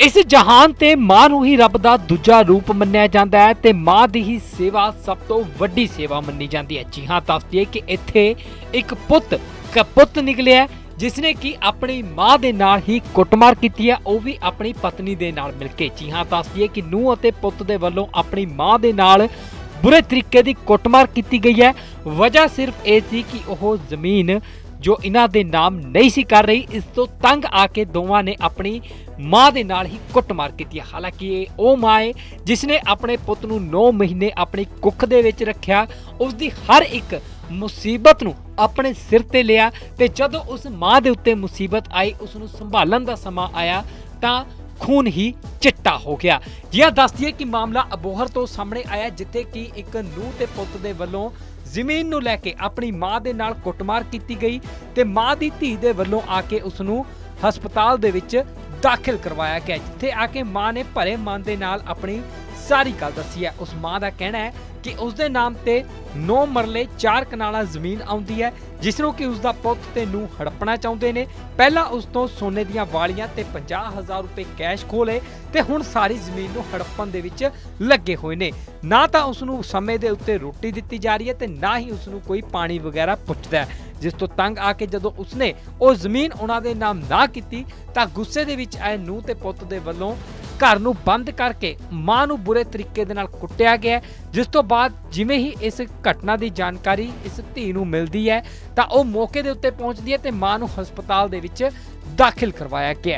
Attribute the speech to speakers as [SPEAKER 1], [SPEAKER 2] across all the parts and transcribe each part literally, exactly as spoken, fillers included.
[SPEAKER 1] इस जहान ते मां नूं ही रब दा दूजा रूप मन्निया जांदा है ते मां दी ही सेवा सब तो वड्डी सेवा मन्नी जाती है। जी हाँ, दस दिए कि इत्थे एक पुत पुत निकलिया जिसने कि अपनी मां दे नाल ही कुटमार की है, वह भी अपनी पत्नी दे नाल मिल के। जी हाँ, दस दिए कि नूंह अते पुत दे वल्लों अपनी मां दे नाल बुरे तरीके की कुटमार की गई है। वजह सिर्फ ये थी कि वह जमीन जो इन्हां दे नाम नहीं सी कर रही, इस तो तंग आके दोवां ने अपनी मां दे नाल ही कुटमार की है। हालांकि ये वो मां है जिसने अपने पुत नूं नौ महीने अपनी कुख दे विच रखिया, उसकी हर एक मुसीबत नूं अपने सिर ते लिया ते जदों उस मां दे उत्ते मुसीबत आई, उसनूं संभालण दा समा आया तां खून ही चिट्टा हो गया। जिया दस दिए कि मामला अबोहर तो सामने आया, जिथे कि एक नूंह ते पुत दे वल्लों जमीन नूं लैके अपनी मां दे नाल कुटमार की गई ते मां दी धी दे वल्लों आके उसनूं हस्पताल दे विच दाखिल करवाया गया, जिथे आके मां ने भरे मन दे नाल अपनी सारी गल दसी है। उस मां का कहना है कि उसके नाम ते नौ मरले चार कनाला जमीन आउंदी है, जिसनों कि उसका पुत ते नूंह हड़पना चाहते ने। पहला उस तो सोने दियां वालियां ते पचास हजार रुपए कैश खोले ते हुण सारी जमीन नूं हड़पण दे विच लगे हुए ने। ना तो उसनूं समय दे उत्ते रोटी दित्ती जा रही है ते ना ही उसनूं कोई पानी वगैरह पुछदा है, जिस तो तंग आके जदों उसने वो जमीन उन्हां दे नाम ना कीती तां गुस्से दे विच आए नूंह ते पुत दे वल्लों घर नूं बंद करके मां नूं बुरे तरीके दे नाल कुੱਟਿਆ गया। जिस तो बाद जिवें ही इस घटना की जानकारी इस धी नूं मिलदी है तां ओह मौके दे उत्ते पहुंचदी है ते मां नूं हस्पताल दे विच दाखिल करवाया गया।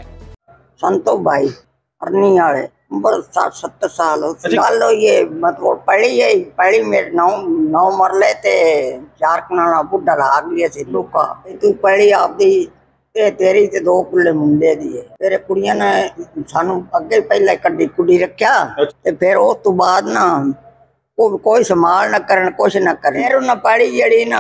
[SPEAKER 2] संतो भाई अरनी वाले उम्र साठ सत्तर साल गल ये मतलब पढ़ी है पढ़ी मेरे नौ नौ मरले ते चार कनाला बुढ़ा ला गया सी लुका तू पढ़ी आपदी ते तेरी ते दो कुल्ले मुंडे दी है। तेरे कुड़ियां ने सानू अगे पहले कड्डी कुड़ी रखा ते फिर उस तो बाद ना को कोई संभाल ना करन कुछ ना करे। फिर उन्हें पढ़ी जड़ी ना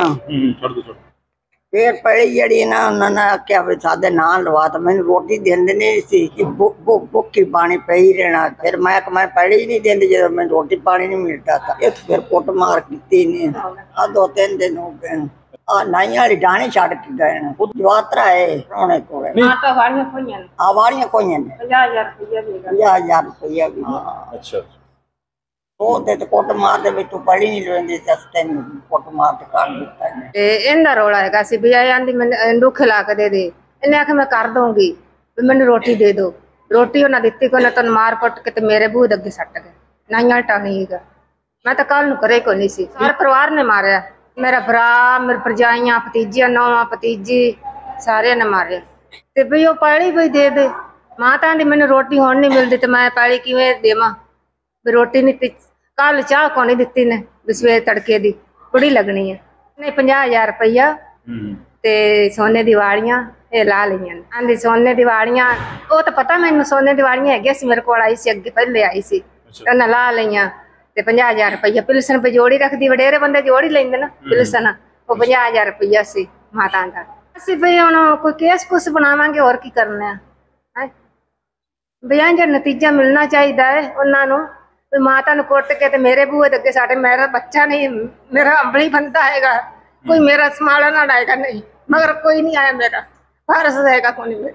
[SPEAKER 2] फिर पढ़ी जड़ी ना उन्होंने आख्या भी सादे नाम लवा तो मैंने रोटी देंदे नहीं सी कि भुखी पानी पे ही रहना। फिर मैं मैं पढ़ी नहीं देंदी जो मैं रोटी पानी नहीं मिलता था। ये फिर कुट मार की नहीं आ दो तीन दिन हो गए आ नाई वाली डाणी छड़ के गए जवात्रा है रोने को
[SPEAKER 3] आटा वालियां कोईयां ने
[SPEAKER 2] आ वालियां कोईयां ने
[SPEAKER 3] पचास हजार रुपया भी
[SPEAKER 2] पचास हजार रुपया भी।
[SPEAKER 4] अच्छा
[SPEAKER 2] ਉਹ ਤੇ ਕੁੱਟ ਮਾਰ ਦੇ ਵਿੱਚ ਤੂੰ ਪੜੀ ਨਹੀਂ ਲੈਂਦੀ ਤੇ ਤੈਨੂੰ ਕੁੱਟ ਮਾਰ ਤੇ ਕਰ ਦਿੱਤਾ ਇਹਨੇ।
[SPEAKER 3] ਤੇ ਇਹਦਾ ਰੋਲਾ ਹੈਗਾ ਸੀ ਵੀ ਆਂਦੀ ਮੈਨੂੰ ਦੁੱਖ ਲਾ ਕੇ ਦੇ ਦੇ। ਇਹਨੇ ਆਖਿਆ ਮੈਂ ਕਰ ਦਊਂਗੀ ਵੀ ਮੈਨੂੰ ਰੋਟੀ ਦੇ ਦਿਓ। ਰੋਟੀ ਉਹਨਾਂ ਦਿੱਤੀ ਕੋਈ ਨਾ ਤਨ ਮਾਰ ਕੁੱਟ ਕੇ ਤੇ ਮੇਰੇ ਬੂਹ ਦੇ ਅੱਗੇ ਸੱਟ ਗਏ। ਨਾਈਆਂ ਟਾਣੀ ਹੈਗਾ ਮੈਂ ਤਾਂ ਕੱਲ ਨੂੰ ਕਰੇ ਕੋਈ ਨਹੀਂ ਸੀ। ਸਾਰੇ ਪਰਿਵਾਰ ਨੇ ਮਾਰਿਆ, ਮੇਰਾ ਭਰਾ ਮੇਰੇ ਭਰਜਾਈਆਂ ਭਤੀਜੀਆਂ ਨੌਵਾਂ ਭਤੀਜੀ ਸਾਰਿਆਂ ਨੇ ਮਾਰਿਆ। ਤੇ ਵੀ ਉਹ ਪੈਲੀ ਵੀ ਦੇ ਦੇ। ਮਾਂ ਤਾਂ ਆਂਦੀ ਮੈਨੂੰ ਰੋਟੀ ਹੁਣ ਨਹੀਂ ਮਿਲਦੀ ਤੇ ਮੈਂ ਪੈਲੀ ਕਿਵੇਂ ਦੇਵਾਂ ਵੀ ਰੋਟੀ ਨਹੀਂ। कल चाह को नहीं दिती ने सवेर तड़के दी कुड़ी लगनी है नहीं पचास हजार रुपया ते सोने दी वालियां ये ला लियां आंदी सोने दी वालियां वो तो पता मैनू सोने दी वालियां है मेरे को आई सी अगे पहले आई सी उन्हें ला लियां ते पचास हजार रुपया पिलसन पे जोड़ी रखती वडेरे बंदे जोड़ी लेंदे ना पिलसन वो पचास हजार रुपया सी माता का। असं भाई हम कोई केस कुछ बनावांगे और की करना है भैया जो नतीजा मिलना चाहिए है उन्होंने माता नूं कुट के ते मेरे बूहे दे अगे साडे मेरा बच्चा नहीं मेरा अंबली बनता हैगा कोई मेरा संभालने आएगा नहीं मगर कोई नहीं आया मेरा फारस रहेगा कोई नहीं।